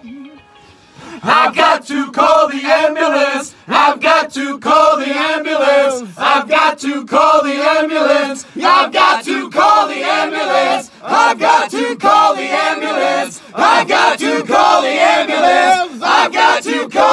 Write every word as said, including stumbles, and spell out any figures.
I've got to call the ambulance. I've got to call the ambulance. I've got to call the ambulance. I've got to call the ambulance. I've got to call the ambulance. I've got to call the ambulance. I've got to call